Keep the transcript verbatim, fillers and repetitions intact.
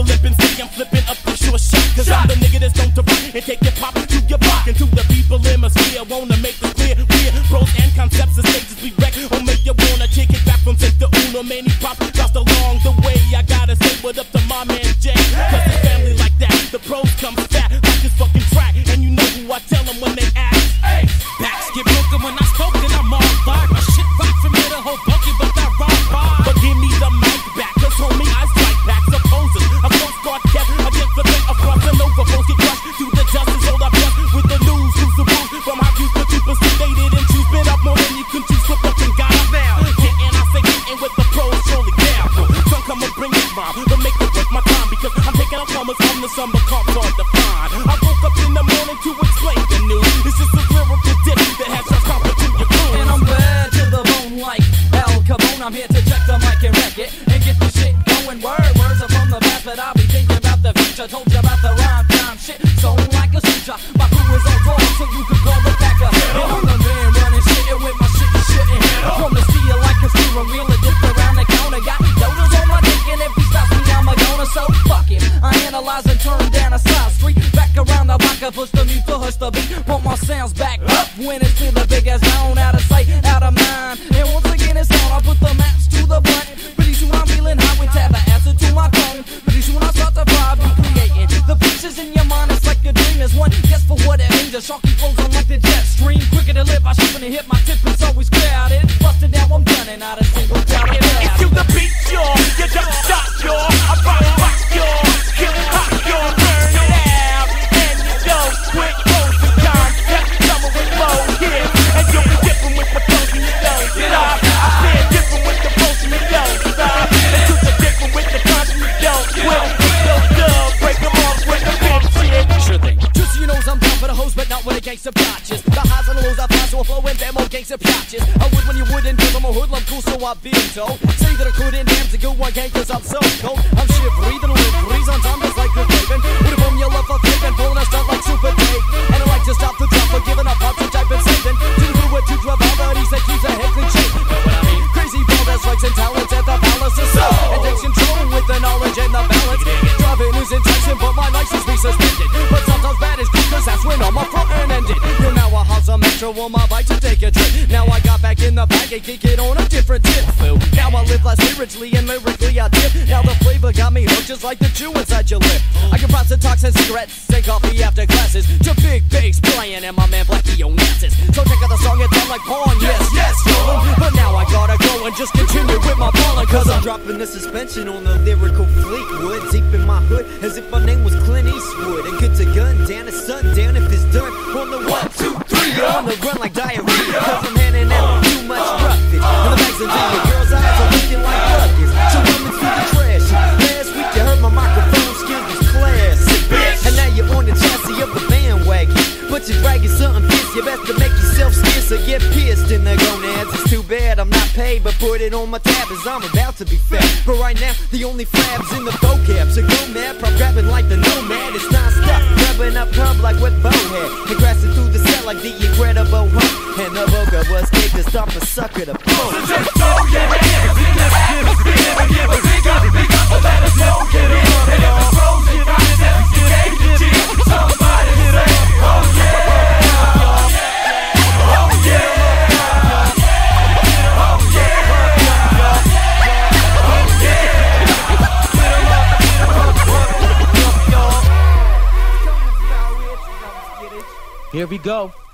lippin', say I'm flippin' up the short shot. Cause I'm the nigga that's known to rock and take your pop to your block. And to the people in my sphere, wanna make this clear. We're pros and concepts and stages we wreck. Or make you wanna kick it back from take the uno. Many pop lost along the way. I gotta say what up to my man Jay. Cause it's family like that. The pros come fat like this fucking track. And you know who I tell them when they ask. Hey, backs get broken when I spoke and I'm on fire. My shit rock from here to Hoboken, but that rock fire. But give me the mic back, cause homie I strike back. Supposes a close guard kept against the threat of crossing over. Foes get crushed to the dust and hold up dust with the news. Who's the rules from how you put people sedated and choose. Bit up more than you can choose. Flip up and got now. Getting, I say getting with the pros, surely down. Some come and bring it rhyme, but make it worth my time because I'm taking up commas from the summer cops hard to find. I woke up in the morning to explain the news. It's just a lyrical dip that has some comfort to your crew. And I'm bad to the bone like Al Capone. I'm here to check the mic and wreck it and get the shit going. Word, words are from the past, but I'll be thinking about the future. Told you about the rhyme time shit, so like a suture. My crew is on tour, so you can call the backer. And I'm the man running shit and with my shit shitting. From the steel like a steering wheel and dip around the counter. Got donuts on my dick, and if he stops me, I'm a goner. So fuck him. I analyze and turn down a side street. Back around the block, I push the mute to hush the beat. Put my sounds back up when it's to the biggest zone. Out of sight, out of mind. And once again it's on, I put the match to the blunt. Pretty soon I'm feeling high with tab the acid to my tongue. Pretty soon I start to vibe and creating the pieces in your mind. It's like a dream. There's one guess for what it means. The sharky flows on like the jet stream. Quicker to live, I shoot and hit my tip. It's always crowded. Busted down, I'm done and not a single doubt. It's to the beat, y'all. You don't stop, y'all. I rock, rock, y'all. Kill it hot, y'all. Burn it out. And you don't quit. Close the time. Just summer with flow here. And you'll be different with the flows and you don't stop. I said different with the flows and you don't stop. And you the different with the times and you don't quit. So dub, break them off with the big shit. Sure thing. Just so you know, I'm down for the hoes, but not with the gangsta patches. The highs and the lows I pass, so I flow in them old gangsta patches. I would when you wouldn't, cause I'm a hoodlum cool, so I've been told. Say that I couldn't, damn to go one gang, cause I'm so cold. I'm shit breathing, live breeze on time, just like the Raven. With a boom, you love for flipping, pulling a stunt like Super Dave. And I like to stop the drop for giving up hearts, which I've been saving. To the crew with two drug bodies that keeps a head clean shape. Know what I mean? Crazy ball that strikes and talents at the palace of soul. And takes control with the knowledge and the balance. Driving is enticing, but my license be suspended. But sometimes bad is good, cause that's when all my front end ended. You know I have some metro on my bike to take a trip. Now I got back in the bag and kick it on a different tip. Now I live less spiritually and lyrically I dip. Now the flavor got me hooked just like the chew inside your lip. I can process toxins, cigarettes, and coffee after classes. To big bass playing and my man Blackie on Nazis. So check out the song, it's all like porn, yes, yes, y'all. But now I gotta go and just continue with my ballin'. Cause I'm dropping the suspension on the lyrical Fleetwood. Deep in my hood, as if my name was Clint Eastwood. And good to gun down, it's sundown if it's done. On the one, two, three, on the run like diarrhea. Cause I'm handing out too much roughage. And the magazine, the girls' eyes are looking like luggage. So running through the trash. Last week you heard my microphone skills was classic. And now you're on the chassis of the bandwagon. But you're bragging something fierce, you best to make yourself scarce or get pierced in the gonads. It's too bad I'm not paid, but put it on my tab as I'm about to be fed. But right now, the only flabs in the vocab. So go mad, prop grabbing like the nomad. It's non-stop, grabbing up pub like what Bo had. And grassing through the set like the incredible hump. And the vocal was cake to stop a sucker to pump. So just go, yeah, yeah, big up, give a big up, big up, let us know, get in. And if it's frozen, you got it, get it, somebody say, oh yeah. Here we go.